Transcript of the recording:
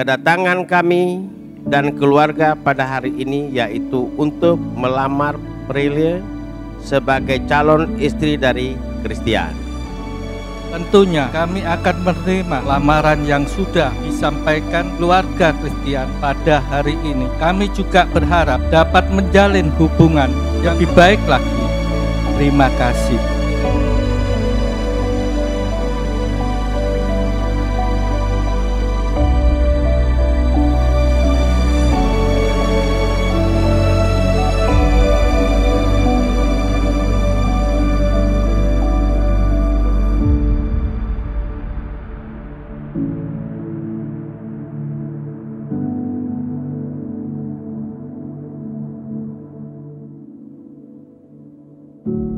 Kedatangan kami dan keluarga pada hari ini yaitu untuk melamar Prilia sebagai calon istri dari Christian. Tentunya kami akan menerima lamaran yang sudah disampaikan keluarga Christian pada hari ini. Kami juga berharap dapat menjalin hubungan yang lebih baik lagi. Terima kasih. Thank you.